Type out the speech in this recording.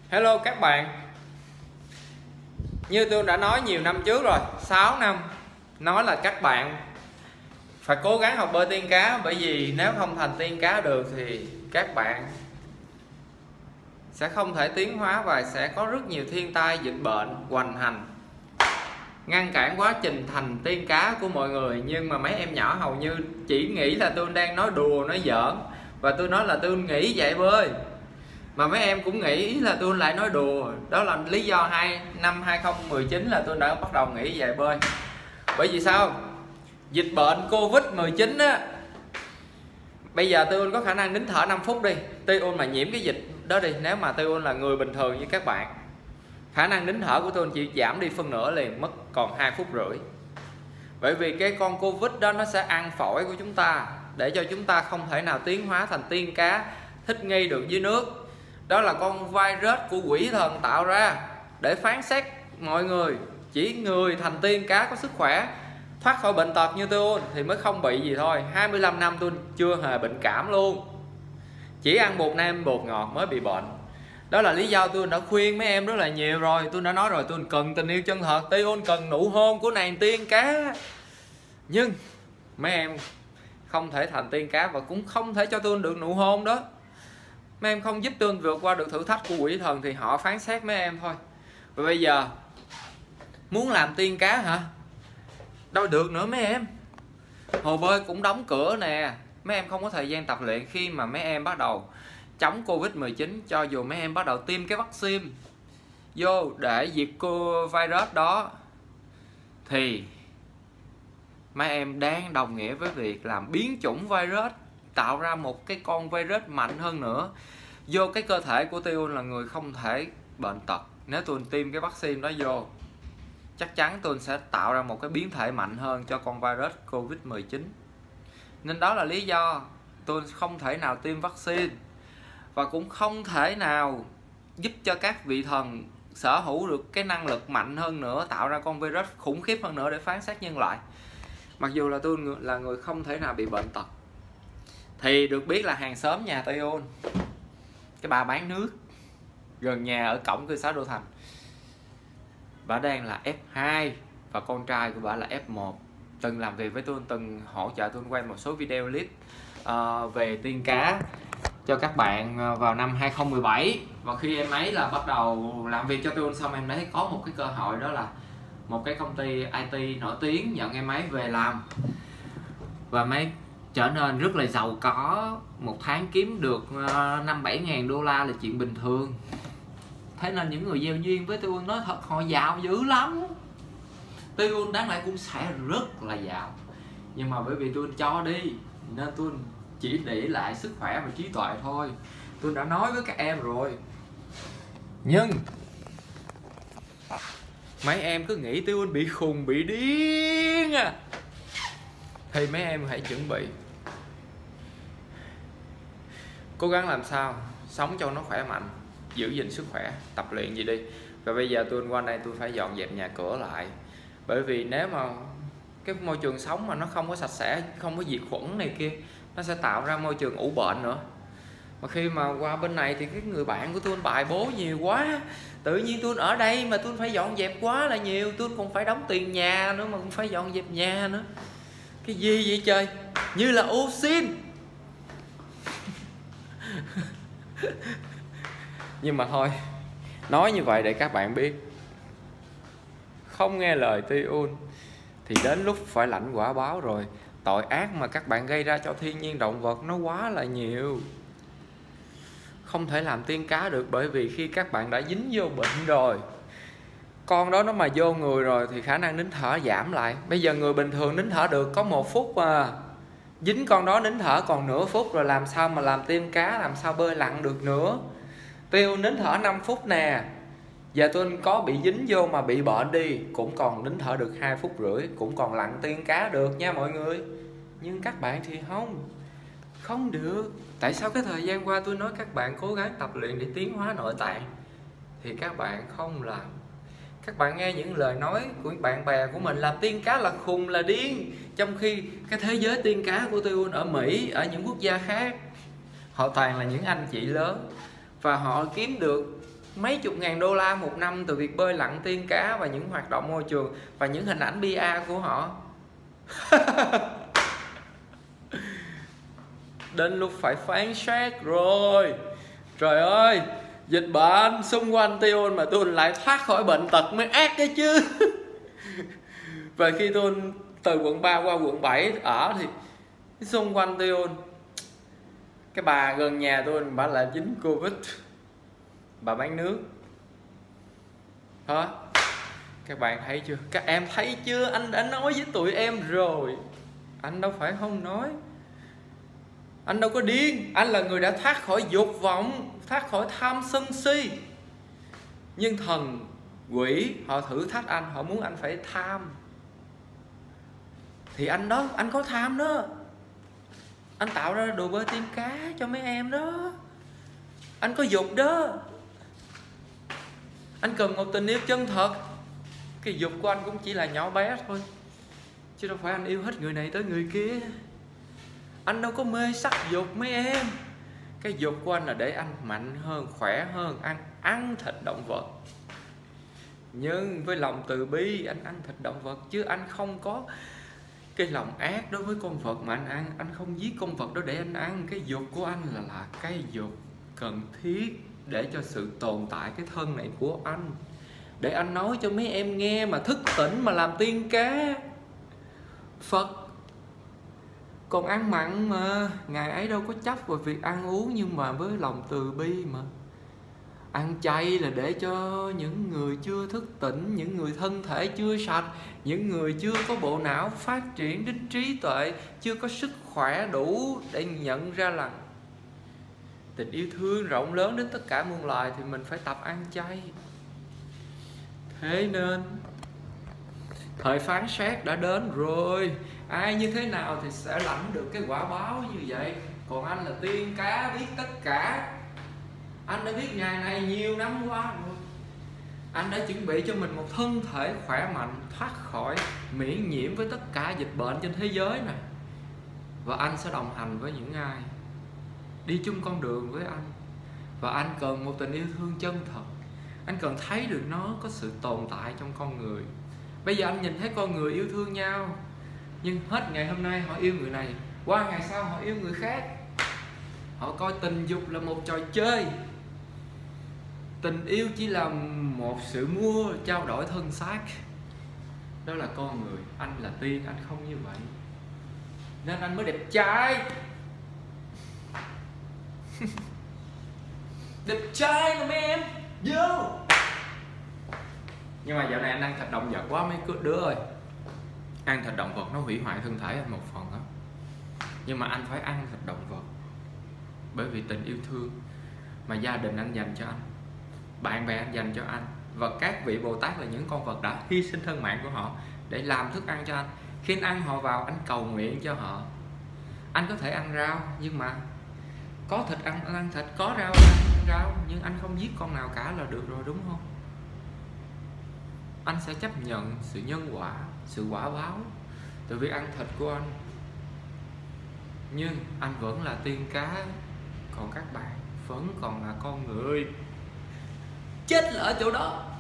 Hello các bạn. Như tôi đã nói nhiều năm trước rồi, 6 năm nói là các bạn phải cố gắng học bơi tiên cá, bởi vì nếu không thành tiên cá được thì các bạn sẽ không thể tiến hóa và sẽ có rất nhiều thiên tai dịch bệnh hoành hành ngăn cản quá trình thành tiên cá của mọi người. Nhưng mà mấy em nhỏ hầu như chỉ nghĩ là tôi đang nói đùa, nói giỡn, và tôi nói là tôi nghĩ dạy bơi, mà mấy em cũng nghĩ là tôi lại nói đùa. Đó là lý do năm 2019 là tôi đã bắt đầu nghĩ dạy bơi. Bởi vì sao? Dịch bệnh Covid-19 á, bây giờ Tiêu có khả năng nín thở 5 phút đi, Tiêu mà nhiễm cái dịch đó đi, nếu mà Tiêu là người bình thường như các bạn, khả năng nín thở của tôi chỉ giảm đi phân nửa liền, mất còn 2 phút rưỡi. Bởi vì cái con Covid đó nó sẽ ăn phổi của chúng ta, để cho chúng ta không thể nào tiến hóa thành tiên cá thích nghi được dưới nước. Đó là con virus của quỷ thần tạo ra để phán xét mọi người. Chỉ người thành tiên cá có sức khỏe, thoát khỏi bệnh tật như tôi thì mới không bị gì thôi. 25 năm tôi chưa hề bệnh cảm luôn, chỉ ăn bột nêm bột ngọt mới bị bệnh. Đó là lý do tôi đã khuyên mấy em rất là nhiều rồi. Tôi đã nói rồi, tôi cần tình yêu chân thật, tôi cần nụ hôn của nàng tiên cá. Nhưng mấy em không thể thành tiên cá và cũng không thể cho tôi được nụ hôn đó. Mấy em không giúp tôi vượt qua được thử thách của quỷ thần thì họ phán xét mấy em thôi. Và bây giờ muốn làm tiên cá hả? Đâu được nữa mấy em. Hồ bơi cũng đóng cửa nè, mấy em không có thời gian tập luyện. Khi mà mấy em bắt đầu chống Covid-19, cho dù mấy em bắt đầu tiêm cái vaccine vô để diệt virus đó, thì mấy em đang đồng nghĩa với việc làm biến chủng virus, tạo ra một cái con virus mạnh hơn nữa vô cái cơ thể của tôi. Là người không thể bệnh tật, nếu tôi tiêm cái vaccine đó vô, chắc chắn tôi sẽ tạo ra một cái biến thể mạnh hơn cho con virus Covid-19. Nên đó là lý do tôi không thể nào tiêm vaccine, và cũng không thể nào giúp cho các vị thần sở hữu được cái năng lực mạnh hơn nữa, tạo ra con virus khủng khiếp hơn nữa để phán xét nhân loại. Mặc dù là tôi là người không thể nào bị bệnh tật, thì được biết là hàng xóm nhà tôi, cái bà bán nước gần nhà ở cổng cư xá Đô Thành, bà đang là F2 và con trai của bà là F1. Từng làm việc với tôi, từng hỗ trợ tôi quay một số video clip về tiên cá cho các bạn vào năm 2017. Và khi em ấy là bắt đầu làm việc cho tôi xong, em ấy có một cái cơ hội, đó là một cái công ty IT nổi tiếng nhận em ấy về làm, và mấy trở nên rất là giàu có. Một tháng kiếm được 5-7 ngàn đô la là chuyện bình thường. Thế nên những người gieo duyên với tôi nói thật, họ giàu dữ lắm. Tôi đáng lẽ cũng sẽ rất là giàu, nhưng mà bởi vì tôi cho đi nên tôi chỉ để lại sức khỏe và trí tuệ thôi. Tôi đã nói với các em rồi. Nhưng mấy em cứ nghĩ tôi bị khùng, bị điên à, thì mấy em hãy chuẩn bị, cố gắng làm sao sống cho nó khỏe mạnh, giữ gìn sức khỏe, tập luyện gì đi. Và bây giờ tôi qua đây tôi phải dọn dẹp nhà cửa lại, bởi vì nếu mà cái môi trường sống mà nó không có sạch sẽ, không có diệt khuẩn này kia, nó sẽ tạo ra môi trường ủ bệnh nữa. Mà khi mà qua bên này thì cái người bạn của tôi bài bố nhiều quá, tự nhiên tôi ở đây mà tôi phải dọn dẹp quá là nhiều. Tôi còn phải đóng tiền nhà nữa mà cũng phải dọn dẹp nhà nữa. Cái gì vậy trời, như là ô xin. Nhưng mà thôi, nói như vậy để các bạn biết, không nghe lời Tiun thì đến lúc phải lãnh quả báo rồi. Tội ác mà các bạn gây ra cho thiên nhiên động vật nó quá là nhiều. Không thể làm tiên cá được, bởi vì khi các bạn đã dính vô bệnh rồi, con đó nó mà vô người rồi thì khả năng nín thở giảm lại. Bây giờ người bình thường nín thở được có 1 phút mà, dính con đó nín thở còn nửa phút rồi, làm sao mà làm tiên cá, làm sao bơi lặn được nữa. Tiêu nín thở 5 phút nè. Giờ tôi có bị dính vô mà bị bệnh đi, cũng còn nín thở được 2 phút rưỡi, cũng còn lặn tiên cá được nha mọi người. Nhưng các bạn thì không được. Tại sao cái thời gian qua tôi nói các bạn cố gắng tập luyện để tiến hóa nội tạng thì các bạn không làm? Các bạn nghe những lời nói của bạn bè của mình làm tiên cá là khùng, là điên. Trong khi cái thế giới tiên cá của tôi ở Mỹ, ở những quốc gia khác, họ toàn là những anh chị lớn, và họ kiếm được mấy chục ngàn đô la một năm từ việc bơi lặn tiên cá và những hoạt động môi trường và những hình ảnh PR của họ. Đến lúc phải phán xét rồi. Trời ơi, dịch bệnh xung quanh Tion mà tôi lại thoát khỏi bệnh tật mới ác cái chứ. Và khi tôi từ quận 3 qua quận 7 ở thì xung quanh Tion, cái bà gần nhà tôi bà lại dính Covid, bà bán nước hả? Các bạn thấy chưa? Các em thấy chưa? Anh đã nói với tụi em rồi. Anh đâu phải không nói. Anh đâu có điên. Anh là người đã thoát khỏi dục vọng, thoát khỏi tham sân si. Nhưng thần quỷ họ thử thách anh, họ muốn anh phải tham. Thì anh đó, anh có tham đó. Anh tạo ra đồ bơi tim cá cho mấy em đó. Anh có dục đó. Anh cần một tình yêu chân thật. Cái dục của anh cũng chỉ là nhỏ bé thôi, chứ đâu phải anh yêu hết người này tới người kia. Anh đâu có mê sắc dục mấy em. Cái dục của anh là để anh mạnh hơn, khỏe hơn, ăn thịt động vật. Nhưng với lòng từ bi anh ăn thịt động vật, chứ anh không có cái lòng ác đối với con vật mà anh ăn. Anh không giết con vật đó để anh ăn. Cái dục của anh là cái dục cần thiết để cho sự tồn tại cái thân này của anh, để anh nói cho mấy em nghe mà thức tỉnh mà làm tiên cá. Phật còn ăn mặn mà, Ngài ấy đâu có chấp vào việc ăn uống, nhưng mà với lòng từ bi mà. Ăn chay là để cho những người chưa thức tỉnh, những người thân thể chưa sạch, những người chưa có bộ não phát triển đến trí tuệ, chưa có sức khỏe đủ để nhận ra là tình yêu thương rộng lớn đến tất cả muôn loài thì mình phải tập ăn chay. Thế nên thời phán xét đã đến rồi. Ai như thế nào thì sẽ lãnh được cái quả báo như vậy. Còn anh là tiên cá biết tất cả. Anh đã biết ngày này nhiều năm qua rồi. Anh đã chuẩn bị cho mình một thân thể khỏe mạnh, thoát khỏi miễn nhiễm với tất cả dịch bệnh trên thế giới này. Và anh sẽ đồng hành với những ai đi chung con đường với anh. Và anh cần một tình yêu thương chân thật. Anh cần thấy được nó có sự tồn tại trong con người. Bây giờ anh nhìn thấy con người yêu thương nhau, nhưng hết ngày hôm nay họ yêu người này, qua ngày sau họ yêu người khác. Họ coi tình dục là một trò chơi. Tình yêu chỉ là một sự mua trao đổi thân xác. Đó là con người. Anh là tiên, anh không như vậy. Nên anh mới đẹp trai. Đẹp trai mà mấy em. Vô. Nhưng mà dạo này anh ăn thịt động vật quá mấy đứa ơi. Ăn thịt động vật nó hủy hoại thân thể anh một phần đó. Nhưng mà anh phải ăn thịt động vật bởi vì tình yêu thương mà gia đình anh dành cho anh, bạn bè anh dành cho anh, và các vị Bồ Tát là những con vật đã hy sinh thân mạng của họ để làm thức ăn cho anh. Khi anh ăn họ vào, anh cầu nguyện cho họ. Anh có thể ăn rau, nhưng mà có thịt ăn, anh ăn thịt, có rau ăn rau, nhưng anh không giết con nào cả là được rồi, đúng không? Anh sẽ chấp nhận sự nhân quả, sự quả báo từ việc ăn thịt của anh. Nhưng anh vẫn là tiên cá, còn các bạn vẫn còn là con người. Chết là ở chỗ đó.